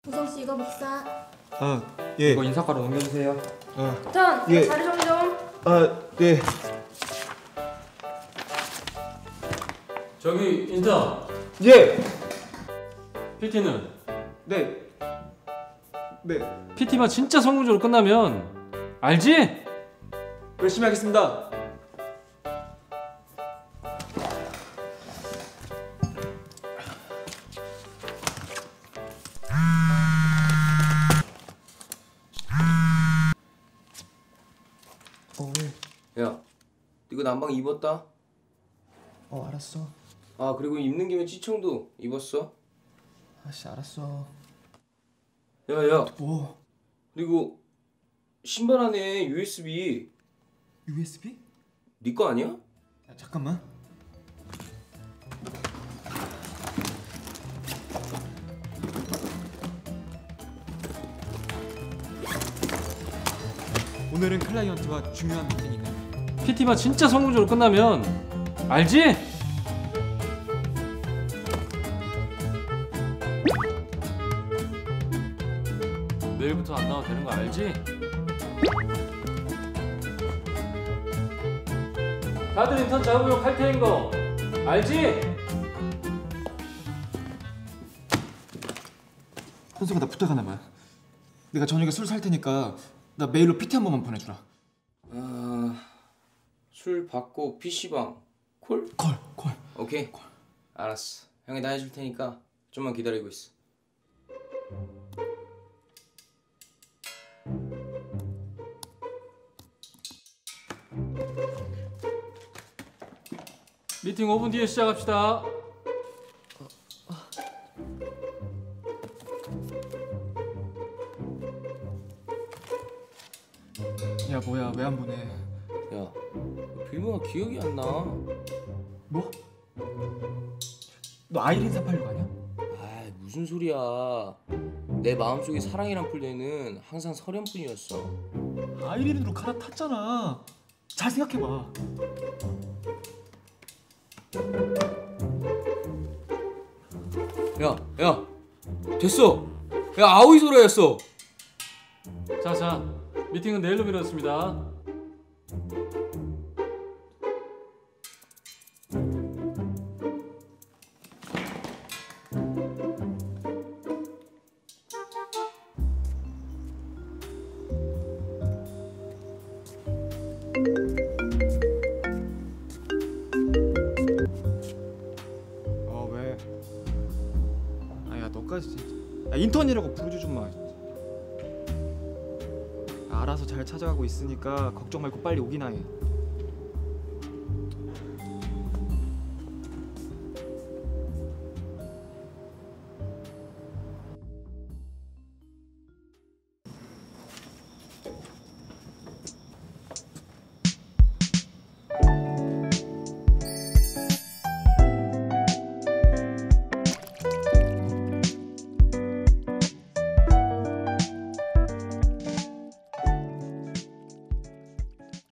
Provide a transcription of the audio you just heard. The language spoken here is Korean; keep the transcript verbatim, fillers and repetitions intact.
우성 씨 이거 복사. 아, 예. 이거 인사과로 옮겨주세요. 아, 전 예. 자리 정리 좀. 아, 네. 저기 인턴. 예. 피티는? 네. 네. 피티만 진짜 성공적으로 끝나면 알지? 열심히 하겠습니다. 어, 왜? 야, 이거 난방 입었다? 어, 알았어. 아, 그리고 입는 김에 찌청도 입었어? 아씨, 알았어. 야, 야. 뭐? 그리고 신발 안에 유에스비. 유에스비? 네 거 아니야? 야, 잠깐만. 오늘은 클라이언트와 중요한 미팅이네. 피티만 진짜 성공적으로 끝나면 알지? 내일부터 안 나와도 되는 거 알지? 다들 인턴 잡으면 칼퇴인 거 알지? 현수가 나 부탁 하나만. 내가 저녁에 술 살 테니까 나 메일로 피티 한 번만 보내주라. 아, 술 받고 피시방 콜? 콜, 콜. 오케이. 콜. 알았어. 형이 다 해줄 테니까 좀만 기다리고 있어. 미팅 오 분 뒤에 시작합시다. 야, 뭐야, 왜 안 보내? 야, 비밀번호 기억이 안 나. 뭐? 너 아이린 사팔육 아니야? 아, 무슨 소리야. 내 마음속에 사랑이란 풀대는 항상 설현뿐이었어. 아이린으로 갈아탔잖아. 잘 생각해봐. 야, 야, 됐어. 야, 아오이 소라였어. 자자, 미팅은 내일로 미뤘습니다. 어, 왜? 아야, 너까지 진짜. 야, 인턴이라고 부르지 좀 마. 알아서 잘 찾아가고 있으니까 걱정 말고 빨리 오기나 해.